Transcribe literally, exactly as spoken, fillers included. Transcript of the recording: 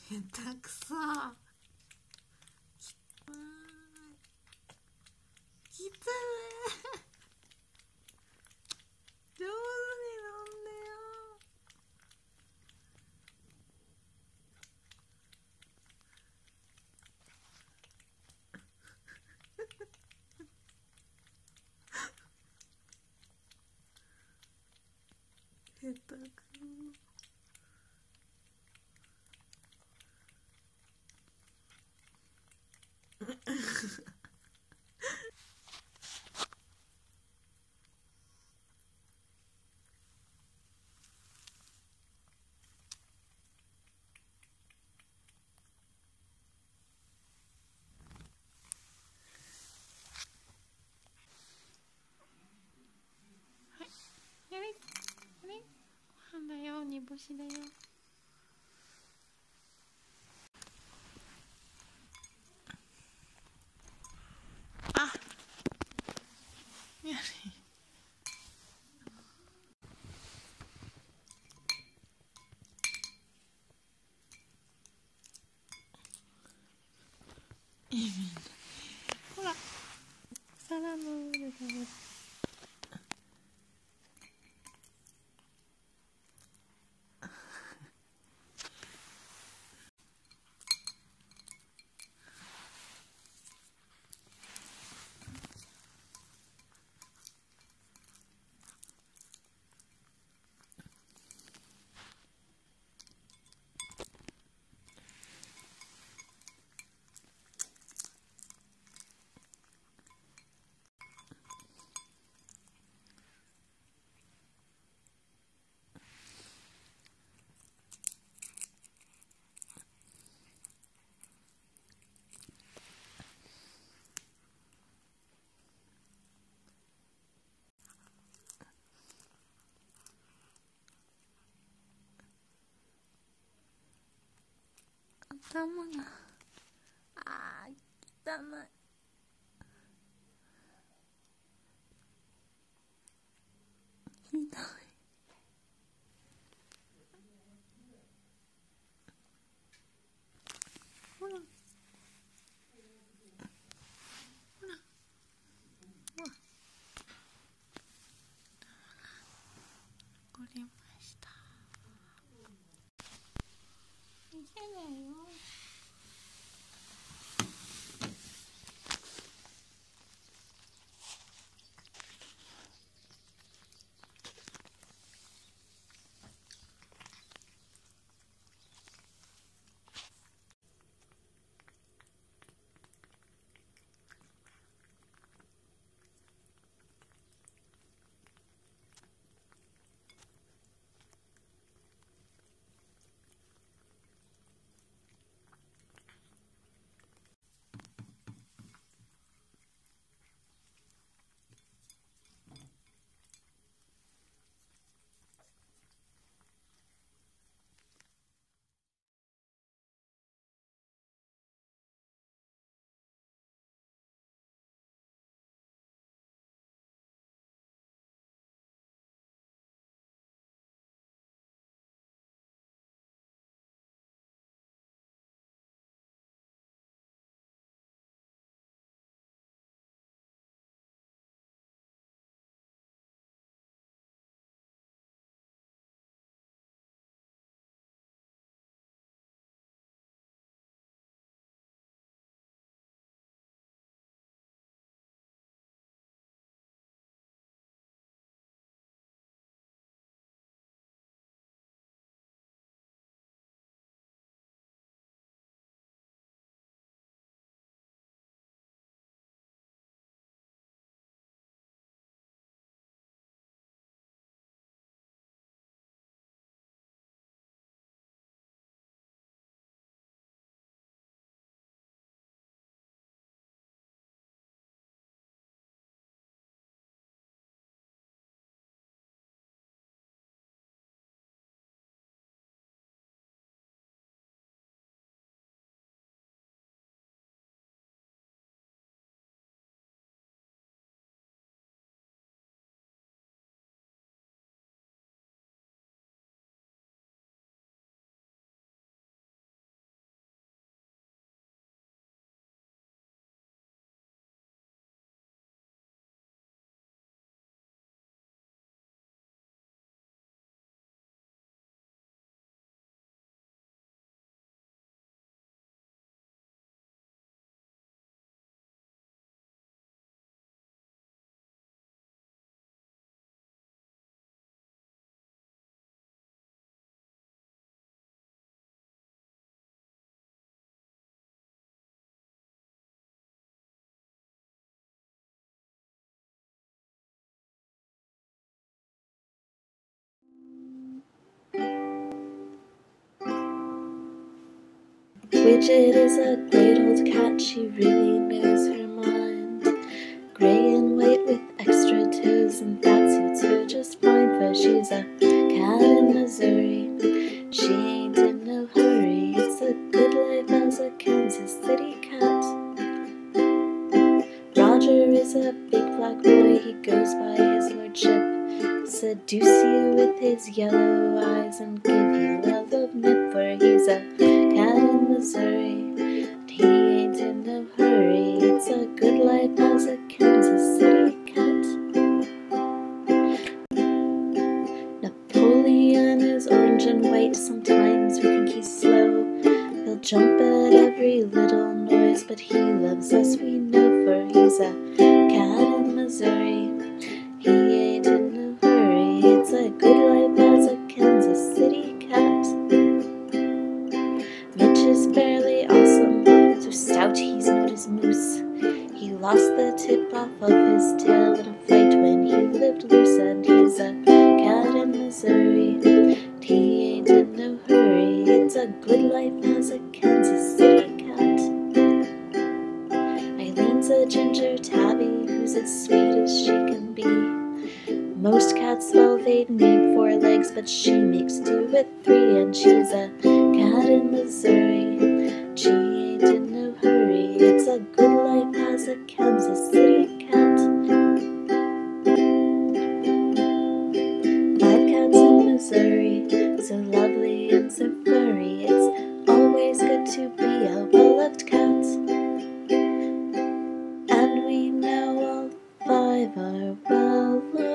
下手くそ。きついね。上手に飲んでよ。下手くそ。やれやれ、ご飯だよ、煮干しだよ。あ、やれ。いいね。ほら、皿の上で食べる。頭が、あー、汚い。ひどい。ほらほらほら、これました。見せないよ。 Widget is a great old cat, she really knows her mind. Gray and white with extra toes, and that suits her just fine, for she's a cat in Missouri. She ain't in no hurry, it's a good life as a Kansas City cat. Roger is a big black boy, he goes by his lordship. Seduce you with his yellow eyes and give you a love nip, for he's a cat in Missouri. But he ain't in no hurry, it's a good life as a Kansas City cat. Napoleon is orange and white, sometimes we think he's slow. He'll jump at every little noise, but he loves us, we know, for he's a cat in Missouri. He ain't in no hurry, it's a good life as a Kansas City cat. Mitch is fairly awesome, so stout he's known as Moose. He lost the tip off of his tail in a fight when he lived loose, and he's a cat in Missouri. But he ain't in no hurry, it's a good life as a Kansas City cat. Eileen's a ginger tabby who's as sweet as she can be. Most cats, well, they'd need four legs, but she makes do with three, and she's a cat in Missouri. She ain't in no hurry, it's a good life as a Kansas City cat. Five cats in Missouri, so lovely and so furry. It's always good to be a well-loved cat. And we know all five are well-loved.